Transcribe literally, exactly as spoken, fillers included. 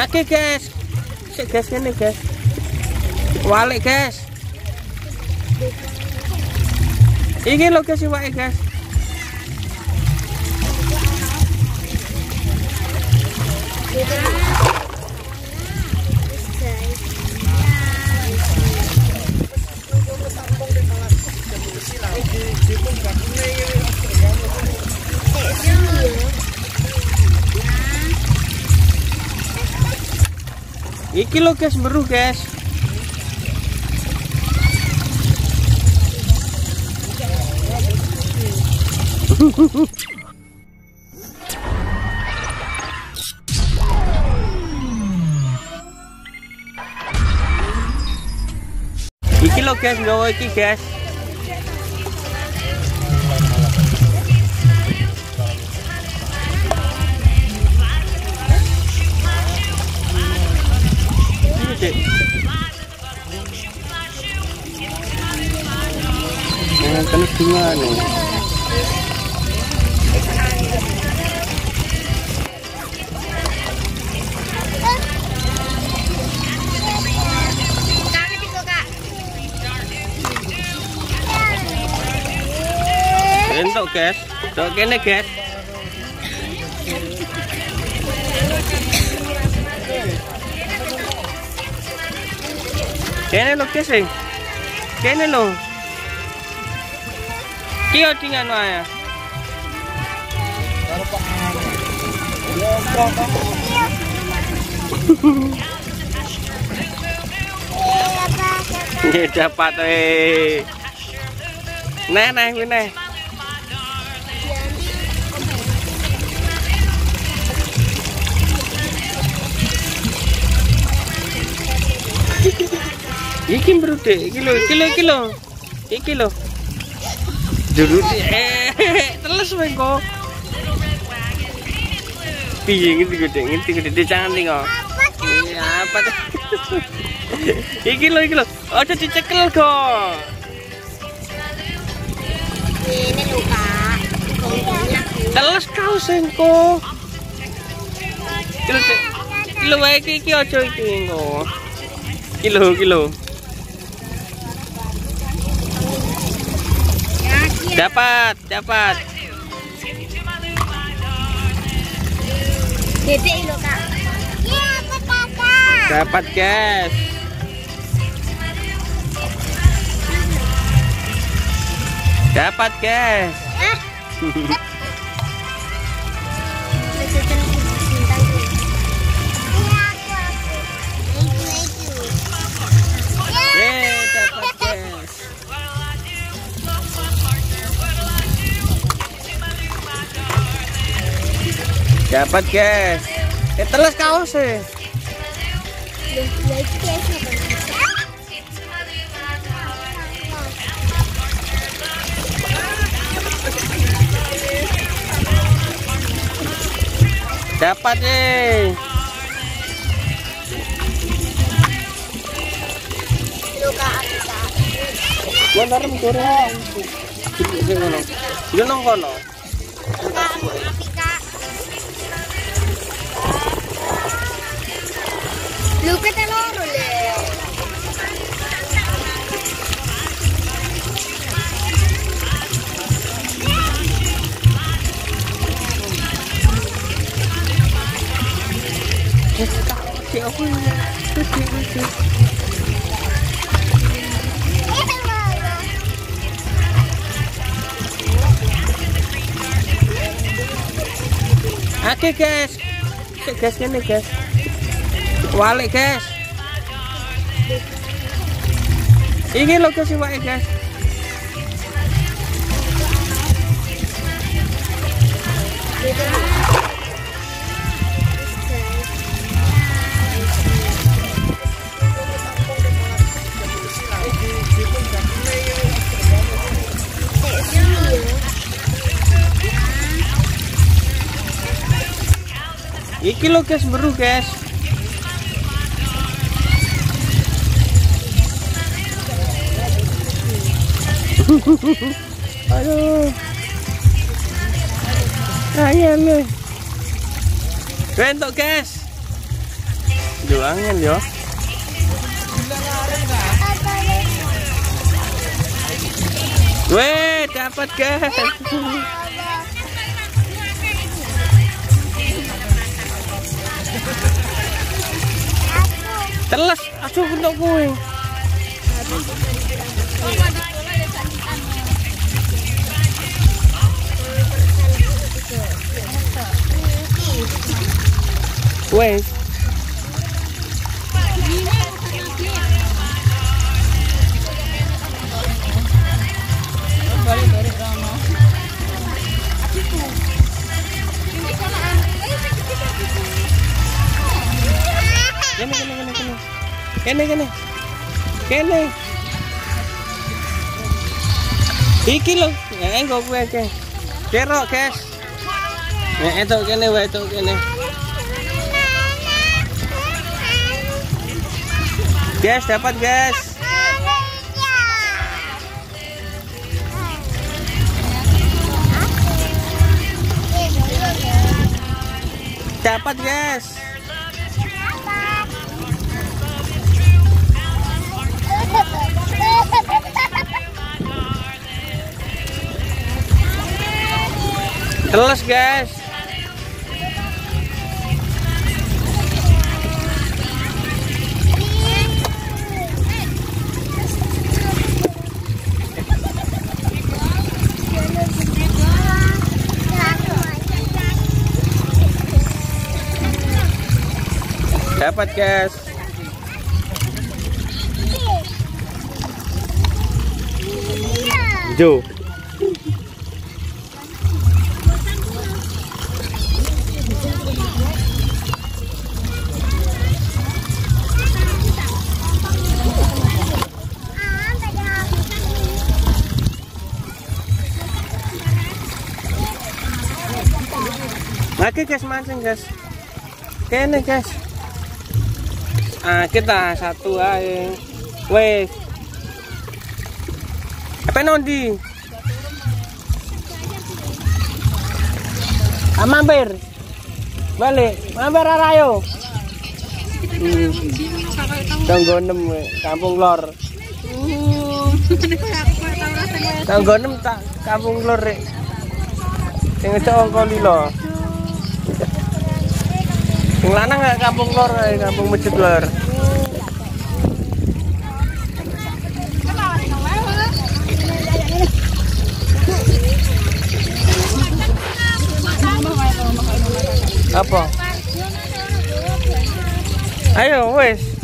Oke guys, sik guys ini guys, walik guys. Ini lo guys iwake guys. Iki lo guys beru guys. Iki lo guys gawa iki guys. Jangan kena gimana? Entok guys, tok kene guys. Kene lo guys, kene lo. Kio tinggal ya. Ini dapat eh. Nah, nah, ini. Iki bro deh, kilo, kilo, kilo, iki lo. Dulu eh, terus bengko. Piye ngerti gede, ngerti gede, jangan tinggal. Iya apa tuh? Iki lo, iki lo. Oh jadi cekel kok. Ini luka. Terus kau sengko. Kilo, kilo baik iki ojo iki ngo. Kilo, kilo. Dapat, dapat. Dedek lo kak. Iya, aku dapat. Dapat guys. Dapat guys. Eh, dapat guys. Dapat guys. Eh teles kaos sih. Dapat deh. Mana rem goreng? Ini kono. Ini nang kono. Luka telur le. Oke guys, guys ini guys, walik guys. Ini lo guys walik guys. Iki lo guys beru guys. Aduh. Ayo lo. Bentuk guys. Juangan yo. Weh, dapat guys. Teles, aduh untuk kue. Weh. Kene kene kene kene. Kene kene. Kene. Iki lho, ya engko kuwe ke. Kerok, guys. Nek etok kene wae etok kene. Guys, dapat guys. Dapat guys. Teles guys. Dapat guys. Jo. Oke guys, mancing guys. Kene guys. Ah, kita satu aja. Wes. Apa nondi? Ah, mampir. Balik. Mampir arayo. Hmm. Tanggonem Kampung Lor. Tanggonem tak Kampung Lor rek. Sing ngecok angko lilo. Sing lanang gak Kampung Lor, Kampung Masjid Lor. Apa? Ayo wes.